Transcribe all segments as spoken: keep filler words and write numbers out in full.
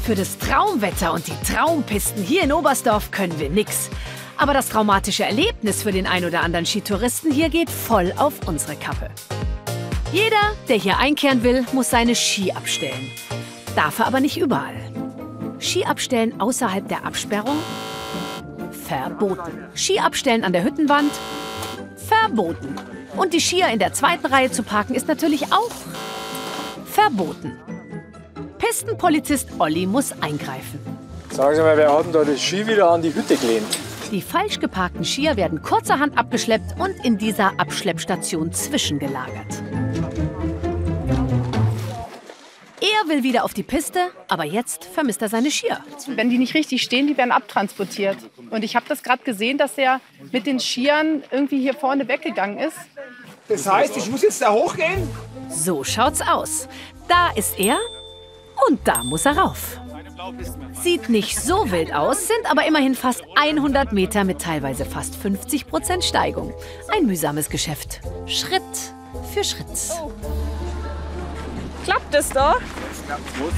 Für das Traumwetter und die Traumpisten hier in Oberstdorf können wir nix. Aber das traumatische Erlebnis für den ein oder anderen Skitouristen hier geht voll auf unsere Kappe. Jeder, der hier einkehren will, muss seine Ski abstellen. Darf er aber nicht überall. Ski abstellen außerhalb der Absperrung? Verboten. Ski abstellen an der Hüttenwand? Verboten. Und die Skier in der zweiten Reihe zu parken ist natürlich auch verboten. Pistenpolizist Olli muss eingreifen. Sagen Sie mal, wer hat denn da das Ski wieder an die Hütte gelehnt? Die falsch geparkten Skier werden kurzerhand abgeschleppt und in dieser Abschleppstation zwischengelagert. Er will wieder auf die Piste, aber jetzt vermisst er seine Skier. Wenn die nicht richtig stehen, die werden abtransportiert. Und ich habe das gerade gesehen, dass er mit den Skiern irgendwie hier vorne weggegangen ist. Das heißt, ich muss jetzt da hochgehen? So schaut's aus. Da ist er und da muss er rauf. Sieht nicht so wild aus, sind aber immerhin fast hundert Meter mit teilweise fast fünfzig Prozent Steigung. Ein mühsames Geschäft. Schritt für Schritt. Oh. Klappt es da? Das klappt gut.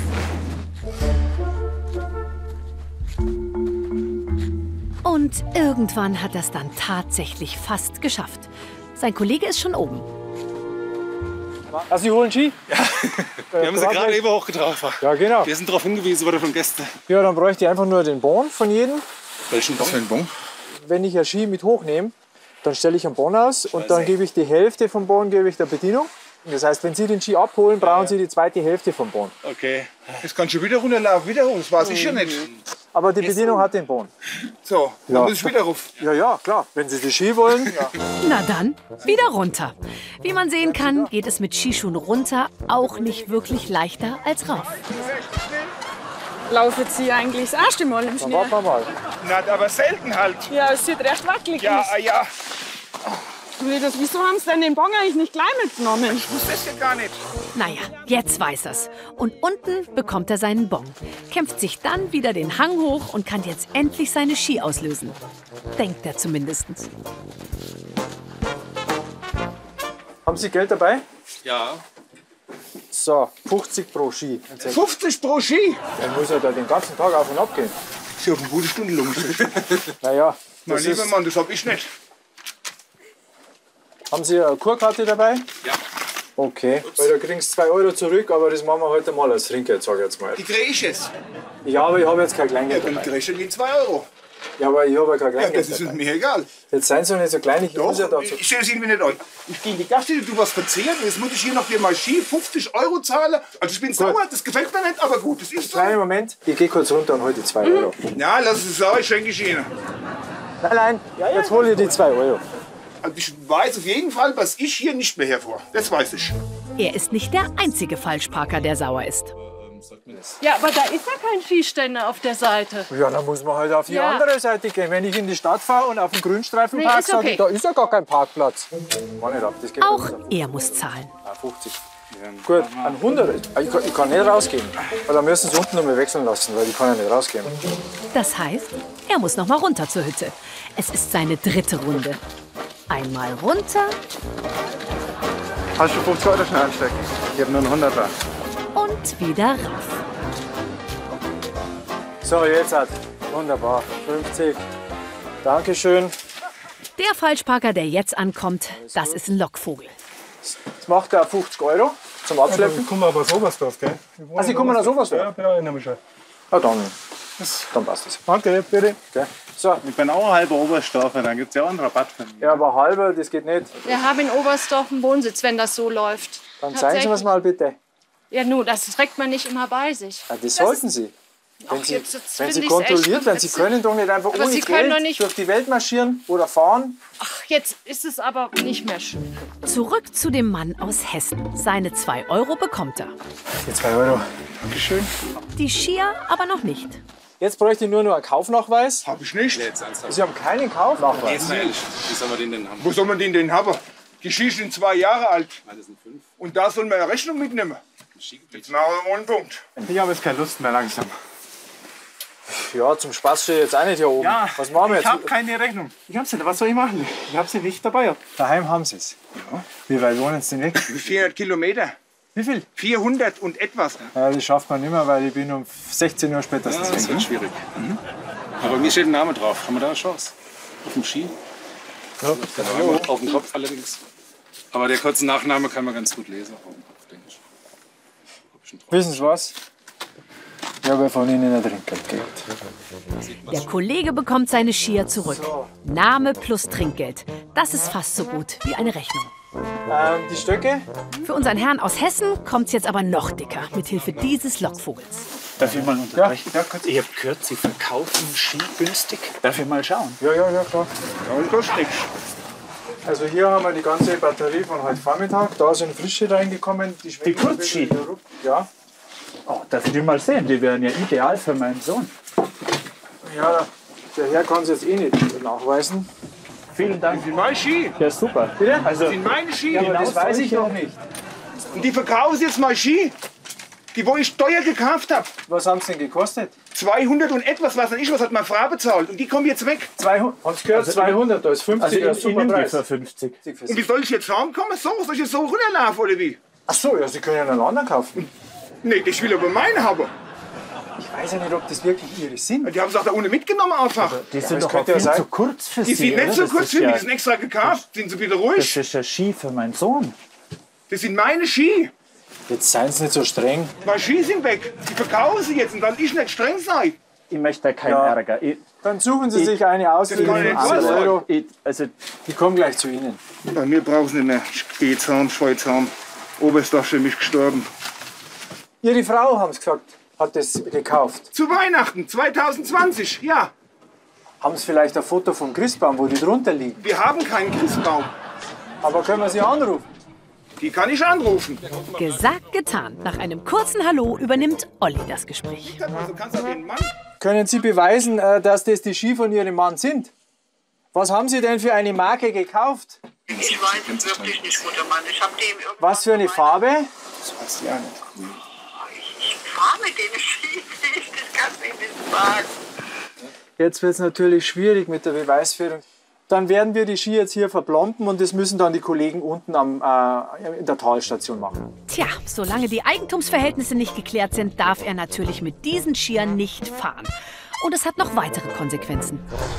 Und irgendwann hat er es dann tatsächlich fast geschafft. Sein Kollege ist schon oben. Also, Sie holen Ski? Ja, wir haben sie gerade eben hochgetragen. Ja, genau. Wir sind darauf hingewiesen worden von Gästen. Ja, dann bräuchte ich einfach nur den Bon von jedem. Welchen Bon? Welchen Bon? Wenn ich ein Ski mit hochnehme, dann stelle ich einen Bon aus und dann gebe ich die Hälfte vom Bon gebe ich der Bedienung. Das heißt, wenn Sie den Ski abholen, brauchen Sie die zweite Hälfte vom Bon. Okay. Jetzt kannst du wieder runterlaufen, wieder hoch. Das weiß ich ja nicht. Aber die Bedienung hat den Bon. So, dann Ja. muss ich wieder rauf. Ja, ja, klar. Wenn Sie die Ski wollen. Ja. Na dann, wieder runter. Wie man sehen kann, geht es mit Skischuhen runter auch nicht wirklich leichter als rauf. Laufen Sie eigentlich das erste Mal im Dann Schnee? warten wir mal. Na, aber selten halt. Ja, es sieht recht wackelig Ja, aus. ah, ja. Nee, das, wieso haben Sie denn den Bon eigentlich nicht gleich mitgenommen? Ich wusste das ja gar nicht. Naja, jetzt weiß er's. Und unten bekommt er seinen Bon, kämpft sich dann wieder den Hang hoch und kann jetzt endlich seine Ski auslösen. Denkt er zumindest. Haben Sie Geld dabei? Ja. So, fünfzig pro Ski. fünfzig pro Ski. Dann muss er da den ganzen Tag auf und ab gehen. Sie haben eine gute Stunde lang. Naja, Mein das lieber ist, Mann, das hab ich nicht. haben Sie eine Kurkarte dabei? Ja. Okay, weil da kriegen Sie zwei Euro zurück, aber das machen wir heute mal als Trinkgeld, sag ich jetzt mal. Die kriege ich jetzt. Ja, aber ich habe jetzt kein Ja, Kleingeld dann dabei. kriegst du die zwei Euro. Ja, aber ich habe ja kein Ja, Kleingeld das ist dabei. mir egal. Jetzt seien Sie doch nicht so klein, ich muss ja Doch, dazu. ich sehe es Ihnen nicht an. Ich gehe in die Gaststätte, du was verzehren, jetzt muss ich hier noch für mein Ski fünfzig Euro zahlen. Also ich bin sauer, das gefällt mir nicht, aber gut, das ist so. Kleinen Moment, ich gehe kurz runter und hole die zwei Euro. Ja, lass es sein, ich schenke ich Ihnen. Nein, nein, jetzt hole ich die zwei Euro. Also ich weiß auf jeden Fall, was ich hier nicht mehr hervor. Das weiß ich. Er ist nicht der einzige Falschparker, der sauer ist. Ja, aber da ist ja kein Skiständer auf der Seite. Ja, dann muss man halt auf die Ja. andere Seite gehen. Wenn ich in die Stadt fahre und auf den Grünstreifen Nee, parke, ist sage okay. ich, da ist ja gar kein Parkplatz. War nicht ab, das geht Auch nicht ab. er muss zahlen. Ah, fünfzig. Gut, ein hundert. Ich kann, ich kann nicht rausgehen. Weil dann müssen Sie unten noch mal wechseln lassen, weil ich kann ja nicht rausgehen. Das heißt, er muss noch mal runter zur Hütte. Es ist seine dritte Runde. Einmal runter Hast du fünfzig Euro schnell anstecken? Ich habe nur einen Hunderter. und wieder rauf. So, jetzt hat. Wunderbar. fünfzig. Dankeschön. Der Falschparker, der jetzt ankommt, das ist ein Lockvogel. Jetzt macht er fünfzig Euro zum Abschleppen. Ich komme aber aus Oberstdorf, gell? Ah, Sie kommen aus Oberstdorf? Ja, ja, ich schon. Ja, dann, dann passt es. Danke, bitte. Okay. So, Ich bin auch ein halber Oberstdorfer, dann gibt es ja auch einen Rabatt für mich. ja, aber halber, das geht nicht. Wir haben in Oberstdorf einen Wohnsitz, wenn das so läuft. Dann zeigen Sie mir's mal bitte. Ja, nun, das trägt man nicht immer bei sich. Ja, das sollten Sie. Wenn Ach, Sie, jetzt- jetzt wenn finde Sie ich's kontrolliert echt werden, Sie witzig. können doch nicht einfach Aber ohne Sie können Geld doch nicht- durch die Welt marschieren oder fahren. Ach, jetzt ist es aber nicht mehr schön. Zurück zu dem Mann aus Hessen. Seine zwei Euro bekommt er. Die zwei Euro. Dankeschön. Die Skier aber noch nicht. Jetzt bräuchte ich nur noch einen Kaufnachweis. Hab ich nicht. Sie haben keinen Kaufnachweis. Jetzt mal ehrlich, wie soll man den denn haben? Wo soll man den denn haben? Die Ski sind zwei Jahre alt. Ah, das sind fünf. Und da soll man eine Rechnung mitnehmen. Jetzt machen wir mal einen Punkt. Ich habe jetzt keine Lust mehr langsam. Ja, zum Spaß stehe ich jetzt auch nicht hier oben. Was machen wir ich jetzt? habe keine Rechnung. Ich habe sie nicht. Was soll ich machen? Ich habe sie nicht dabei. Daheim haben Sie es. Ja. Wie weit wohnen Sie denn weg? vierhundert Kilometer. Wie viel? vierhundert und etwas. Ja, das schafft man nicht mehr, weil ich bin um sechzehn Uhr spätestens Ja, das weg. wird schwierig. Mhm. Aber mir steht ein Name drauf. Haben wir da eine Chance? Auf dem Ski? Ja. Ja, auf dem Kopf allerdings. Aber der kurze Nachname kann man ganz gut lesen. Auf dem Kopf, denke ich. Wissen Sie was? Ich habe von Ihnen ein Trinkgeld gekriegt. Der Kollege bekommt seine Skier zurück. Name plus Trinkgeld. Das ist fast so gut wie eine Rechnung. Ähm, die Stöcke? Für unseren Herrn aus Hessen kommt's jetzt aber noch dicker, mithilfe dieses Lockvogels. Darf ich mal unterbrechen? Ja, kurz. Ich habe gehört, Sie verkaufen Ski günstig. Darf ich mal schauen? Ja, ja, ja, klar. Ja, das kostet nichts. Also hier haben wir die ganze Batterie von heute Vormittag. Da sind frische reingekommen. Die, Die Kurzski? Ja. Oh, darf ich die mal sehen? Die wären ja ideal für meinen Sohn. Ja, der Herr kann es jetzt eh nicht nachweisen. Vielen Dank. Das sind meine Ski. Ja, super. Bitte? Also, Das sind meine Ski. Aber das weiß ich noch nicht. Und die verkaufen jetzt mal Ski, die wo ich teuer gekauft habe. Was haben sie denn gekostet? zweihundert und etwas, was dann ich, was hat meine Frau bezahlt. Und die kommen jetzt weg. zweihundert. Haben Sie gehört? zweihundert, da ist fünfzig. also ich, ich nehme die für fünfzig. Und wie soll ich jetzt heimkommen? So, soll ich jetzt so runterlaufen oder wie? Ach so, ja, Sie können ja einen anderen kaufen. Nee, ich will aber meinen haben. Ich weiß ja nicht, ob das wirklich Ihre sind. Die haben es auch da ohne mitgenommen einfach. Die sind das doch auch könnte ja viel sein. zu kurz für Die Sie. sind nicht oder? so Das kurz ist für mich, ja, die sind extra gekauft. Sind Sie wieder Das ruhig? ist ja Ski für meinen Sohn. Das sind meine Ski. Jetzt seien Sie nicht so streng. Meine Ski sind weg. Die verkaufen sie jetzt und dann ich nicht streng sein. Ich möchte da keinen Ja. Ärger. Ich, Dann suchen Sie Ich- sich eine aus für Das kann den nicht wahr achtzig sein. Euro. ich, also, Die kommen gleich zu Ihnen. Bei mir brauchen sie nicht mehr. Ich gehe jetzt heim, ich fahr jetzt heim. Oberstdorf für mich gestorben. Ihre Frau, haben Sie gesagt, hat das gekauft. Zu Weihnachten zwanzig zwanzig, ja. Haben Sie vielleicht ein Foto vom Christbaum, wo die drunter liegen? Wir haben keinen Christbaum. Aber können wir Sie anrufen? Die kann ich anrufen. Gesagt, getan. Nach einem kurzen Hallo übernimmt Olli das Gespräch. Also kannst du den Mann. Können Sie beweisen, äh, dass das die Ski von Ihrem Mann sind? Was haben Sie denn für eine Marke gekauft? Ich weiß es wirklich nicht, guter Mann. Ich habe dem irgendwas Was für eine Farbe? Das weiß ich auch nicht. Ich fahre mit denen Ski nicht, das kannst du nicht sagen. Jetzt wird es natürlich schwierig mit der Beweisführung. Dann werden wir die Ski jetzt hier verblomben und das müssen dann die Kollegen unten am, äh, in der Talstation machen. Tja, solange die Eigentumsverhältnisse nicht geklärt sind, darf er natürlich mit diesen Skiern nicht fahren. Und es hat noch weitere Konsequenzen.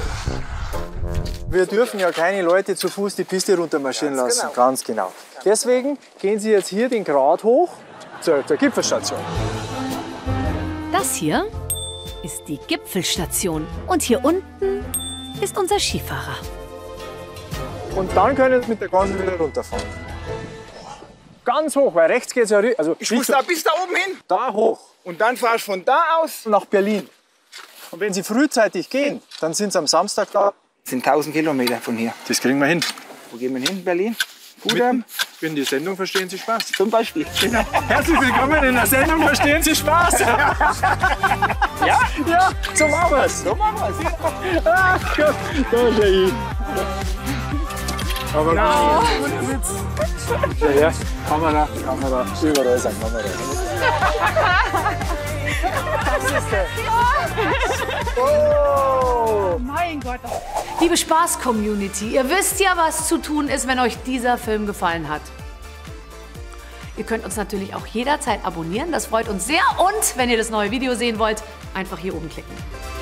Wir dürfen ja keine Leute zu Fuß die Piste runtermarschieren lassen. genau. Ganz genau. Deswegen gehen Sie jetzt hier den Grat hoch zur, zur Gipfelstation. Das hier ist die Gipfelstation. Und hier unten ist unser Skifahrer. Und dann können Sie mit der ganzen wieder runterfahren. Ganz hoch, weil rechts geht es ja rü- also Ich muss da bis da oben hin. da hoch Und dann fahre ich von da aus. nach Berlin. Und wenn Sie frühzeitig gehen, dann sind Sie am Samstag da. Das sind tausend Kilometer von hier. Das kriegen wir hin. Wo gehen wir hin? Berlin? Kudam? In die Sendung Verstehen Sie Spaß. Zum Beispiel. Herzlich willkommen in der Sendung Verstehen Sie Spaß. ja? Ja, so machen wir's. So machen wir's. Ach Gott, da ist er ich. Aber no. Ja, ja, Kamera, Kamera, überall ist eine Kamera. Was ist denn? Oh! Mein Gott. Liebe Spaß-Community, ihr wisst ja, was zu tun ist, wenn euch dieser Film gefallen hat. Ihr könnt uns natürlich auch jederzeit abonnieren, das freut uns sehr. Und wenn ihr das neue Video sehen wollt, einfach hier oben klicken.